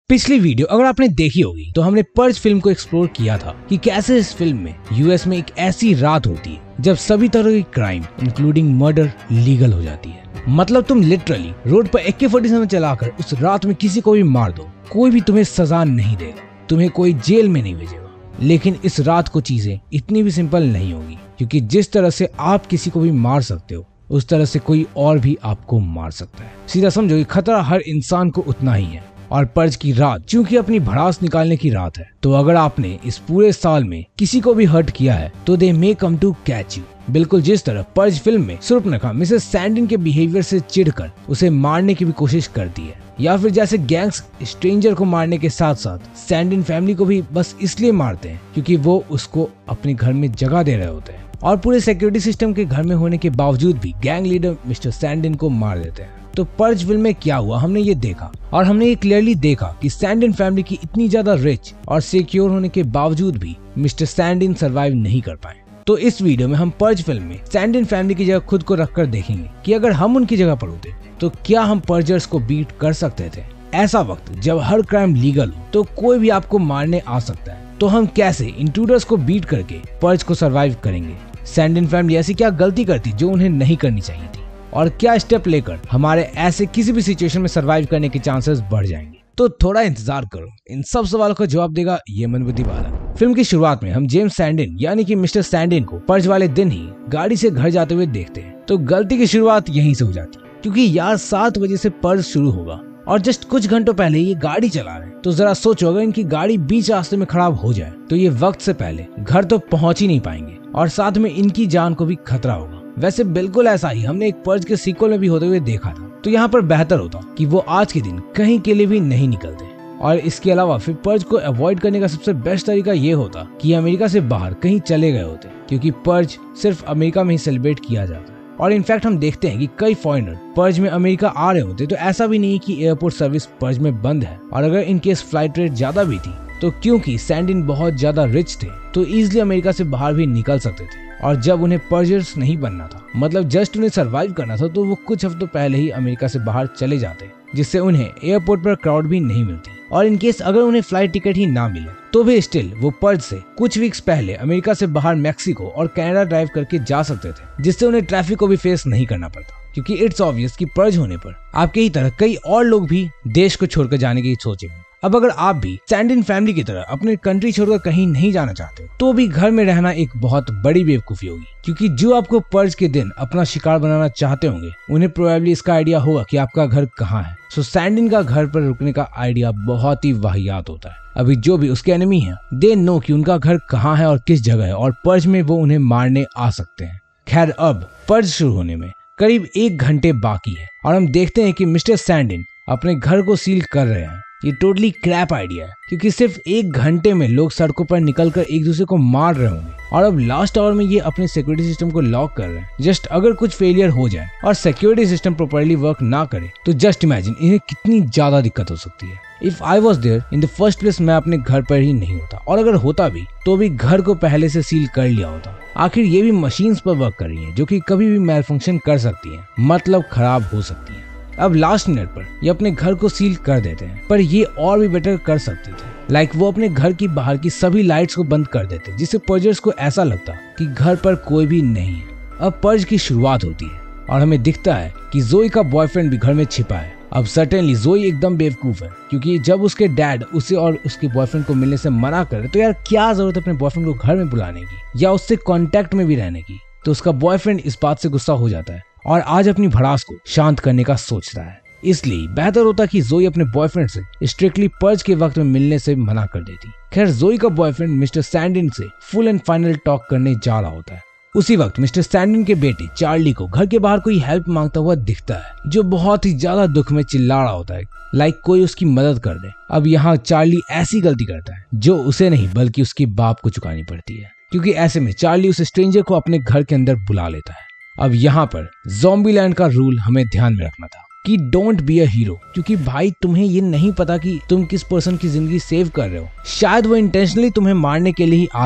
पिछली वीडियो अगर आपने देखी होगी तो हमने पर्ज फिल्म को एक्सप्लोर किया था कि कैसे इस फिल्म में यूएस में एक ऐसी रात होती है जब सभी तरह की क्राइम इंक्लूडिंग मर्डर लीगल हो जाती है। मतलब तुम लिटरली रोड पर AK-47 चलाकर उस रात में किसी को भी मार दो, कोई भी तुम्हें सजा नहीं देगा, तुम्हें कोई जेल में नहीं भेजेगा। लेकिन इस रात को चीजें इतनी भी सिंपल नहीं होगी, क्योंकि जिस तरह से आप किसी को भी मार सकते हो उस तरह से कोई और भी आपको मार सकता है। सीधा समझो कि खतरा हर इंसान को उतना ही है। और पर्ज की रात चूंकि अपनी भड़ास निकालने की रात है, तो अगर आपने इस पूरे साल में किसी को भी हर्ट किया है तो they may come to catch you. बिल्कुल जिस तरह पर्ज फिल्म में शूर्पणखा मिसेस सैंडिन के बिहेवियर से चिढ़कर उसे मारने की भी कोशिश करती है, या फिर जैसे गैंग्स स्ट्रेंजर को मारने के साथ साथ सैंडिन फैमिली को भी बस इसलिए मारते हैं क्योंकि वो उसको अपने घर में जगह दे रहे होते हैं, और पूरे सिक्योरिटी सिस्टम के घर में होने के बावजूद भी गैंग लीडर मिस्टर सैंडिन को मार देते हैं। तो पर्ज फिल्म में क्या हुआ हमने ये देखा, और हमने ये क्लियरली देखा कि सैंडिन फैमिली की इतनी ज्यादा रिच और सिक्योर होने के बावजूद भी मिस्टर सैंडिन सरवाइव नहीं कर पाए। तो इस वीडियो में हम पर्ज फिल्म में सैंडिन फैमिली की जगह खुद को रखकर देखेंगे कि अगर हम उनकी जगह पर होते तो क्या हम पर्जर्स को बीट कर सकते थे। ऐसा वक्त जब हर क्राइम लीगल हो तो कोई भी आपको मारने आ सकता है, तो हम कैसे इंट्रूडर्स को बीट करके पर्ज को सरवाइव करेंगे। सैंडिन फैमिली ऐसी क्या गलती करती जो उन्हें नहीं करनी चाहिए थी, और क्या स्टेप लेकर हमारे ऐसे किसी भी सिचुएशन में सरवाइव करने के चांसेस बढ़ जाएंगे। तो थोड़ा इंतजार करो, इन सब सवालों का जवाब देगा ये मंदबुद्धि बालक। फिल्म की शुरुआत में हम जेम्स सैंडिन यानी कि मिस्टर सैंडिन को पर्ज वाले दिन ही गाड़ी से घर जाते हुए देखते हैं। तो गलती की शुरुआत यहीं से हो जाती है, क्योंकि यार 7 बजे से पर्ज शुरू होगा और जस्ट कुछ घंटों पहले ये गाड़ी चला रहे हैं। तो जरा सोचो, अगर इनकी गाड़ी बीच रास्ते में खराब हो जाए तो ये वक्त से पहले घर तो पहुंच ही नहीं पाएंगे, और साथ में इनकी जान को भी खतरा होगा। वैसे बिल्कुल ऐसा ही हमने एक पर्ज के सीक्वल में भी होते हुए देखा था। तो यहाँ पर बेहतर होता कि वो आज के दिन कहीं के लिए भी नहीं निकलते, और इसके अलावा फिर पर्ज को अवॉइड करने का सबसे बेस्ट तरीका ये होता कि अमेरिका से बाहर कहीं चले गए होते, क्योंकि पर्ज सिर्फ अमेरिका में ही सेलिब्रेट किया जाता है। और इनफैक्ट हम देखते हैं कि कई फॉरेनर पर्ज में अमेरिका आ रहे होते, तो ऐसा भी नहीं कि एयरपोर्ट सर्विस पर्ज में बंद है। और अगर इनकेस फ्लाइट रेट ज्यादा भी थी तो क्योंकि सैंडिन बहुत ज्यादा रिच थे तो इजिली अमेरिका से बाहर भी निकल सकते थे। और जब उन्हें पर्जर्स नहीं बनना था, मतलब जस्ट उन्हें सरवाइव करना था, तो वो कुछ हफ्तों पहले ही अमेरिका से बाहर चले जाते, जिससे उन्हें एयरपोर्ट पर क्राउड भी नहीं मिलती। और इनकेस अगर उन्हें फ्लाइट टिकट ही ना मिले तो भी स्टिल वो पर्ज से कुछ वीक्स पहले अमेरिका से बाहर मैक्सिको और कनाडा ड्राइव करके जा सकते थे, जिससे उन्हें ट्रैफिक को भी फेस नहीं करना पड़ता। क्योंकि इट्स ऑब्वियस कि पर्ज होने पर आपके ही तरह कई और लोग भी देश को छोड़कर जाने की सोचेंगे। अब अगर आप भी सैंडिन फैमिली की तरह अपने कंट्री छोड़कर कहीं नहीं जाना चाहते तो भी घर में रहना एक बहुत बड़ी बेवकूफी होगी, क्योंकि जो आपको पर्ज के दिन अपना शिकार बनाना चाहते होंगे उन्हें प्रोबेबली इसका आइडिया होगा कि आपका घर कहाँ है। सो सैंडिन का घर पर रुकने का आइडिया बहुत ही वाहियात होता है। अभी जो भी उसके एनिमी है दे नो कि उनका घर कहाँ है और किस जगह है, और पर्ज में वो उन्हें मारने आ सकते हैं। खैर, अब पर्ज शुरू होने में करीब 1 घंटे बाकी है, और हम देखते हैं कि मिस्टर सैंडिन अपने घर को सील कर रहे हैं। ये टोटली क्रैप आइडिया है, क्योंकि सिर्फ 1 घंटे में लोग सड़कों पर निकलकर एक दूसरे को मार रहे होंगे, और अब लास्ट आवर में ये अपने सिक्योरिटी सिस्टम को लॉक कर रहे हैं। जस्ट अगर कुछ फेलियर हो जाए और सिक्योरिटी सिस्टम प्रॉपर्ली वर्क ना करे तो जस्ट इमेजिन इन्हें कितनी ज्यादा दिक्कत हो सकती है। If I was there in the first place, मैं अपने घर पर ही नहीं होता, और अगर होता भी तो भी घर को पहले से सील कर लिया होता। आखिर ये भी मशीन्स पर वर्क कर रही है जो कि कभी भी मैल फंक्शन कर सकती है, मतलब खराब हो सकती है। अब लास्ट मिनट पर ये अपने घर को सील कर देते हैं, पर ये और भी बेटर कर सकते थे। लाइक वो अपने घर की बाहर की सभी लाइट्स को बंद कर देते, जिससे पर्जर्स को ऐसा लगता कि घर पर कोई भी नहीं है। अब पर्ज की शुरुआत होती है और हमें दिखता है कि जोई का बॉयफ्रेंड भी घर में छिपा है। अब सर्टेनली जोई एकदम बेवकूफ है, क्योंकि जब उसके डैड उसे और उसके बॉयफ्रेंड को मिलने से मना करे तो यार क्या जरूरत है अपने बॉयफ्रेंड को घर में बुलाने की या उससे कांटेक्ट में भी रहने की। तो उसका बॉयफ्रेंड इस बात से गुस्सा हो जाता है और आज अपनी भड़ास को शांत करने का सोचता है। इसलिए बेहतर होता कि जोई अपने बॉयफ्रेंड से स्ट्रिक्टली पर्ज के वक्त में मिलने से मना कर देती। खैर, जोई का बॉयफ्रेंड मिस्टर सैंडिन से फुल एंड फाइनल टॉक करने जा रहा होता है। उसी वक्त मिस्टर सैंडिन के बेटे चार्ली को घर के बाहर कोई हेल्प मांगता हुआ दिखता है, जो बहुत ही ज्यादा दुख में चिल्ला रहा होता है, लाइक कोई उसकी मदद कर दे। अब यहाँ चार्ली ऐसी गलती करता है जो उसे नहीं बल्कि उसके बाप को चुकानी पड़ती है, क्योंकि ऐसे में चार्ली उस स्ट्रेंजर को अपने घर के अंदर बुला लेता है। अब यहाँ पर ज़ॉम्बीलैंड का रूल हमें ध्यान में रखना था कि डोंट बी अ हीरो, क्योंकि भाई तुम्हें ये नहीं पता कि तुम किस पर्सन की जिंदगी सेव कर रहे हो। शायद वो इंटेंशनली तुम्हें मारने के लिए ही आ रहा हो,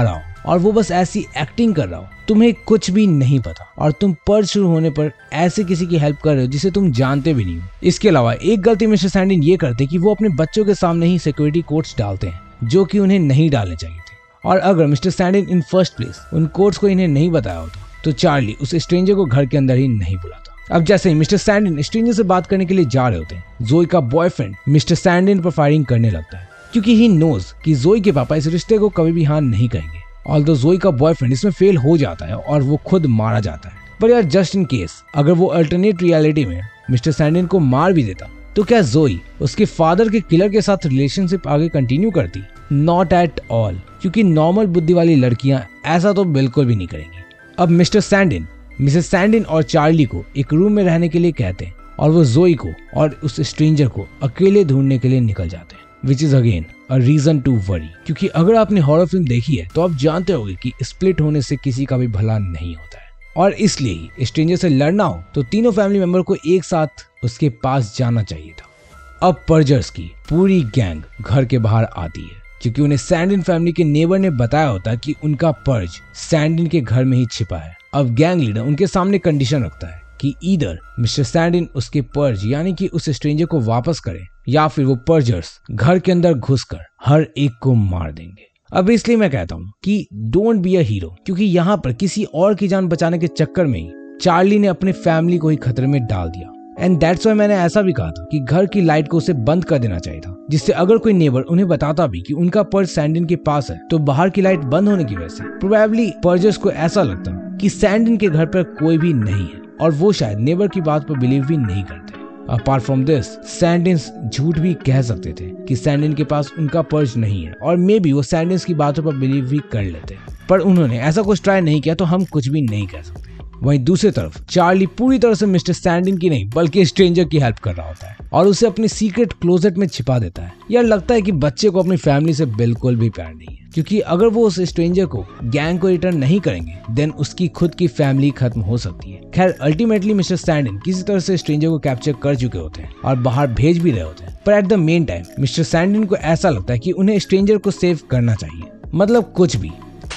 और वो बस ऐसी एक्टिंग कर रहा हो, तुम्हें कुछ भी नहीं पता और तुम पर्ज शुरू होने पर ऐसे किसी की हेल्प कर रहे हो जिसे तुम जानते भी नहीं हो। इसके अलावा एक गलती मिस्टर सैंडिन ये करते कि वो अपने बच्चों के सामने ही सिक्योरिटी कोड्स डालते हैं जो कि उन्हें नहीं डालने चाहिए थे। और अगर Mr Sandin in first place उन कोड्स को इन्हें नहीं बताया होता तो चार्ली उस स्ट्रेंजर को घर के अंदर ही नहीं बुलाता। अब जैसे ही मिस्टर सैंडिन स्ट्रेंजर से बात करने के लिए जा रहे होते हैं, जोई का बॉयफ्रेंड मिस्टर सैंडिन पर फायरिंग करने लगता है क्योंकि ही नोज कि जोई के पापा इस रिश्ते को कभी भी हाँ नहीं कहेंगे। ऑल्दो जोई का बॉयफ्रेंड इसमें फेल हो जाता है और वो खुद मारा जाता है। पर यार जस्ट इन केस अगर वो अल्टरनेट रियलिटी में मिस्टर सैंडिन को मार भी देता तो क्या जोई उसके फादर के किलर के साथ रिलेशनशिप आगे कंटिन्यू करती? नॉट एट ऑल, क्योंकि नॉर्मल बुद्धि वाली लड़कियां ऐसा तो बिल्कुल भी नहीं करेंगी। अब मिस्टर सैंडिन मिसेस सैंडिन और चार्ली को एक रूम में रहने के लिए कहते हैं और वो जोई को और उस स्ट्रेंजर को अकेले ढूंढने के लिए निकल जाते हैं, which is again a reason to worry. क्योंकि अगर आपने हॉरर फिल्म देखी है तो आप जानते होंगे कि स्प्लिट होने से किसी का भी भला नहीं होता है और इसलिए ही स्ट्रेंजर से लड़ना हो तो तीनों फैमिली मेंबर को एक साथ उसके पास जाना चाहिए था। अब पर्जर्स की पूरी गैंग घर के बाहर आती है क्योंकि उन्हें सैंडिन फैमिली के नेबर ने बताया होता कि उनका पर्ज सैंडिन के घर में ही छिपा है। अब गैंग लीडर उनके सामने कंडीशन रखता है कि ईदर मिस्टर सैंडिन उसके पर्ज यानी कि उस स्ट्रेंजर को वापस करे या फिर वो पर्जर्स घर के अंदर घुसकर हर एक को मार देंगे। अब इसलिए मैं कहता हूँ कि डोंट बी अ हीरो, क्योंकि यहाँ पर किसी और की जान बचाने के चक्कर में ही चार्ली ने अपने फैमिली को ही खतरे में डाल दिया। एंड दैट्स व्हाई मैंने ऐसा भी कहा था कि घर की लाइट को उसे बंद कर देना चाहिए था, जिससे अगर कोई नेबर उन्हें बताता भी कि उनका पर्ज सैंडिन के पास है तो बाहर की लाइट बंद होने की वजह से प्रोबेबली पर्जर्स को ऐसा लगता कि सैंडिन के घर पर कोई भी नहीं है और वो शायद नेबर की बात पर बिलीव भी नहीं करते। अपार्ट फ्रॉम दिस सैंडिन्स झूठ भी कह सकते थे कि सैंडिन के पास उनका पर्ज नहीं है और मे बी वो सैंडिन्स की बातों पर बिलीव भी कर लेते, पर उन्होंने ऐसा कुछ ट्राई नहीं किया तो हम कुछ भी नहीं कह सकते। वहीं दूसरी तरफ चार्ली पूरी तरह से मिस्टर सैंडिन की नहीं बल्कि स्ट्रेंजर की हेल्प कर रहा होता है और उसे अपनी सीक्रेट क्लोजेट में छिपा देता है। यार लगता है कि बच्चे को अपनी फैमिली से बिल्कुल भी प्यार नहीं है, क्योंकि अगर वो उस स्ट्रेंजर को गैंग को रिटर्न नहीं करेंगे देन उसकी खुद की फैमिली खत्म हो सकती है। खैर अल्टीमेटली मिस्टर सैंडिन किसी तरह से स्ट्रेंजर को कैप्चर कर चुके होते हैं और बाहर भेज भी रहे होते हैं, पर at the main time Mr Sandin को ऐसा लगता है कि उन्हें स्ट्रेंजर को सेव करना चाहिए, मतलब कुछ भी।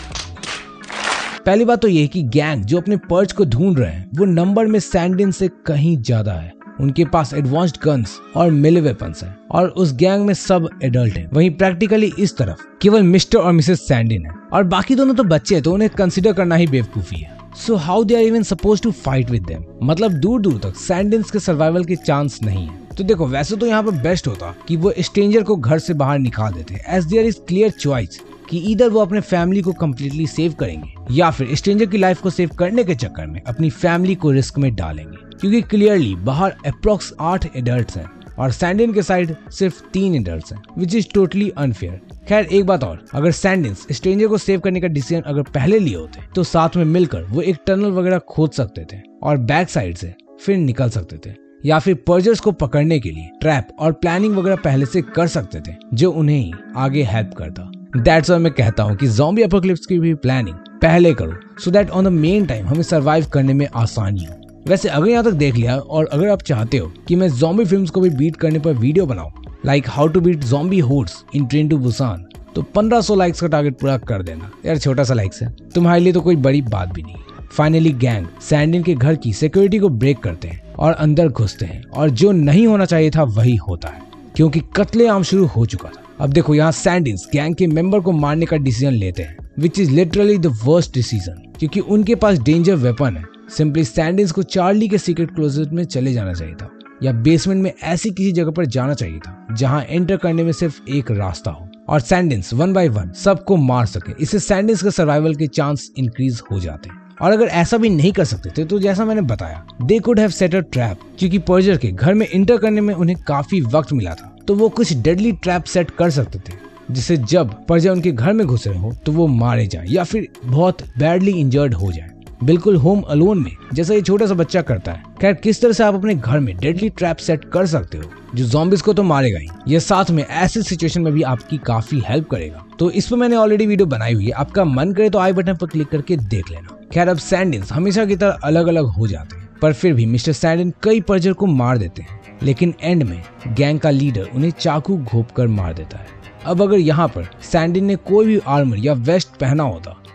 पहली बात तो ये कि गैंग जो अपने पर्ज को ढूंढ रहे हैं वो नंबर में सैंडिन से कहीं ज्यादा है। उनके पास एडवांस्ड गन्स और मेले वेपन्स हैं और उस गैंग में सब एडल्ट हैं। वहीं प्रैक्टिकली इस तरफ केवल मिस्टर और मिसेस सैंडिन है और बाकी दोनों तो बच्चे हैं, तो उन्हें कंसीडर करना ही बेवकूफी है। So how they are even supposed to fight with them, मतलब दूर दूर तक सैंडिन्स के सर्वाइवल के चांस नहीं है। तो देखो वैसे तो यहाँ पर बेस्ट होता कि वो स्ट्रेंजर को घर से बाहर निकाल देते, as there is clear choice कि इधर वो अपने फैमिली को कम्प्लीटली सेव करेंगे या फिर स्ट्रेंजर की लाइफ को सेव करने के चक्कर में अपनी फैमिली को रिस्क में डालेंगे, क्योंकि क्लियरली बाहर अप्रॉक्स 8 एडल्ट्स हैं और सैंडिन के साइड सिर्फ 3 एडल्ट्स हैं, विच इज टोटली अनफेयर। खैर एक बात और, अगर सैंडिन्स स्ट्रेंजर को सेव करने का डिसीजन अगर पहले लिए होते तो साथ में मिलकर वो एक टनल वगैरह खोद सकते थे और बैक साइड से फिर निकल सकते थे, या फिर पर्जर्स को पकड़ने के लिए ट्रैप और प्लानिंग वगैरह पहले से कर सकते थे जो उन्हें ही आगे हेल्प करता। दैट्स व्हाई मैं कहता हूँ कि ज़ॉम्बी एपोकलिप्स की भी प्लानिंग पहले करो so that on the main time हमें सरवाइव करने में आसानी हो। वैसे अगर यहाँ तक देख लिया और अगर आप चाहते हो कि मैं ज़ॉम्बी फिल्म्स को भी बीट करने पर वीडियो बनाऊं like how to beat zombie hordes in Train to Busan, तो 1500 लाइक्स का टारगेट पूरा कर देना यार। छोटा सा लाइक्स है, तुम्हारे लिए तो कोई बड़ी बात भी नहीं। फाइनली गैंग सैंडिन के घर की सिक्योरिटी को ब्रेक करते हैं और अंदर घुसते हैं और जो नहीं होना चाहिए था वही होता है, क्योंकि कत्लेआम शुरू हो चुका था। अब देखो यहाँ सैंडिन्स गैंग के मेंबर को मारने का डिसीजन लेते हैं, which is literally the worst decision, क्योंकि उनके पास डेंजर वेपन है। सिंपली सैंडिन्स को चार्ली के सीक्रेट क्लोजेट में चले जाना चाहिए था या बेसमेंट में ऐसी किसी जगह पर जाना चाहिए था जहां एंटर करने में सिर्फ एक रास्ता हो और सैंडिन्स 1 by 1 सबको मार सके। इससे सैंडिन्स के सर्वाइवल के चांस इंक्रीज हो जाते हैं। और अगर ऐसा भी नहीं कर सकते थे तो जैसा मैंने बताया they could have set a trap, क्योंकि पर्जर के घर में एंटर करने में उन्हें काफी वक्त मिला था, तो वो कुछ डेडली ट्रैप सेट कर सकते थे जिससे जब पर्जर उनके घर में घुस रहे हो तो वो मारे जाए या फिर बहुत बैडली इंजर्ड हो जाए, बिल्कुल होम अलोन में जैसा ये छोटा सा बच्चा करता है। खैर किस तरह से आप अपने घर में डेडली ट्रैप सेट कर सकते हो जो ज़ॉम्बिस को तो मारेगा ही, ये साथ में ऐसे सिचुएशन में भी आपकी काफी हेल्प करेगा। तो इस पर मैंने ऑलरेडी वीडियो बनाई हुई है, आपका मन करे तो आई बटन पर क्लिक करके देख लेना। खैर अब सैंडिन्स हमेशा की तरह अलग अलग हो जाते हैं, पर फिर भी मिस्टर सैंडिन कई पर्जर को मार देते हैं, लेकिन एंड में गैंग का लीडर उन्हें चाकू घोंप कर मार देता है। अब अगर यहाँ पर सैंडिन ने कोई भी आर्मर या वेस्ट पहना होता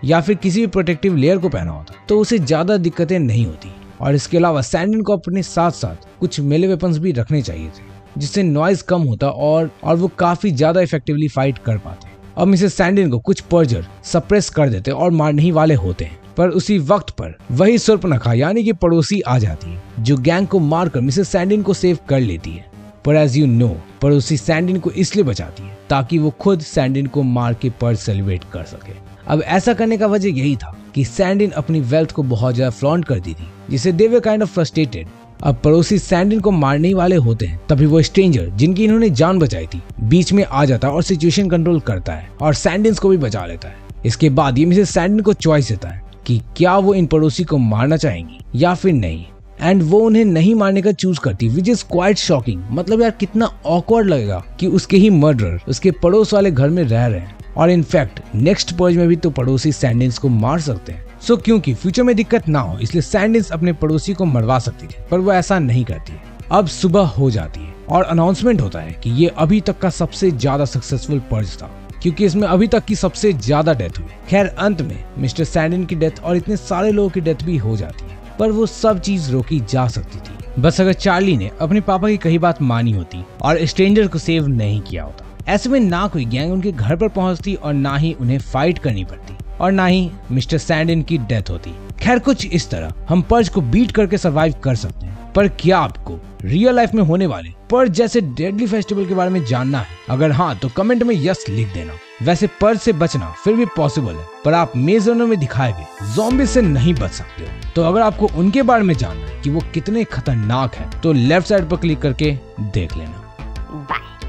या फिर किसी भी प्रोटेक्टिव लेयर को पहना होता तो उसे ज्यादा दिक्कतें नहीं होती। और इसके अलावा सैंडिन को अपने साथ साथ कुछ मेले वेपन्स भी रखने चाहिए थे, जिससे नॉइज कम होता और वो काफी ज्यादा इफेक्टिवली फाइट कर पाते। अब मिसेस सैंडिन को कुछ पर्जर सप्रेस कर देते और मारने ही वाले होते हैं, पर उसी वक्त पर वही शूर्पणखा यानी कि पड़ोसी आ जाती है, जो गैंग को मारकर मिसेस सैंडिन को सेव कर लेती है। पर एज यू नो, पड़ोसी सैंडिन को इसलिए बचाती है ताकि वो खुद सैंडिन को मार के पर्ज सेलिब्रेट कर सके। अब ऐसा करने का वजह यही था कि सैंडिन अपनी वेल्थ को बहुत ज्यादा फ्लॉन्ट करती थी, जिससे they were kind of frustrated. अब पड़ोसी सैंडिन को मारने ही वाले होते हैं, तभी वो स्ट्रेंजर जिनकी इन्होंने जान बचाई थी बीच में आ जाता है और सिचुएशन कंट्रोल करता है और सैंडिन को भी बचा लेता है। इसके बाद ये मिसेस सैंडिन को चॉइस देता है कि क्या वो इन पड़ोसी को मारना चाहेंगी या फिर नहीं, एंड वो उन्हें नहीं मारने का चूज करती, विच इज क्वाइट शॉकिंग। मतलब यार कितना ऑकवर्ड लगेगा कि उसके ही मर्डरर उसके पड़ोस वाले घर में रह रहे हैं, और इनफैक्ट नेक्स्ट पर्ज में भी तो पड़ोसी सैंडिन्स को मार सकते हैं। सो क्योंकि फ्यूचर में दिक्कत ना हो इसलिए सैंडिन्स अपने पड़ोसी को मरवा सकती थी, पर वो ऐसा नहीं करती। अब सुबह हो जाती है और अनाउंसमेंट होता है कि ये अभी तक का सबसे ज्यादा सक्सेसफुल पर्ज था, क्योंकि इसमें अभी तक की सबसे ज्यादा डेथ हुई। खैर अंत में मिस्टर सैंडिन की डेथ और इतने सारे लोगों की डेथ भी हो जाती है, पर वो सब चीज रोकी जा सकती थी बस अगर चार्ली ने अपने पापा की कही बात मानी होती और स्ट्रेंजर को सेव नहीं किया होता। ऐसे में ना कोई गैंग उनके घर पर पहुंचती और ना ही उन्हें फाइट करनी पड़ती और ना ही मिस्टर सैंडिन की डेथ होती। खैर कुछ इस तरह हम पर्ज को बीट करके सरवाइव कर सकते हैं। पर क्या आपको रियल लाइफ में होने वाले पर्ज जैसे डेडली फेस्टिवल के बारे में जानना है? अगर हाँ तो कमेंट में यस लिख देना। वैसे पर्ज से बचना फिर भी पॉसिबल है, पर आप मेज रनर में दिखाए हुए ज़ॉम्बी से नहीं बच सकते हो। तो अगर आपको उनके बारे में जानना है कि वो कितने खतरनाक हैं, तो लेफ्ट साइड पर क्लिक करके देख लेना। बाय।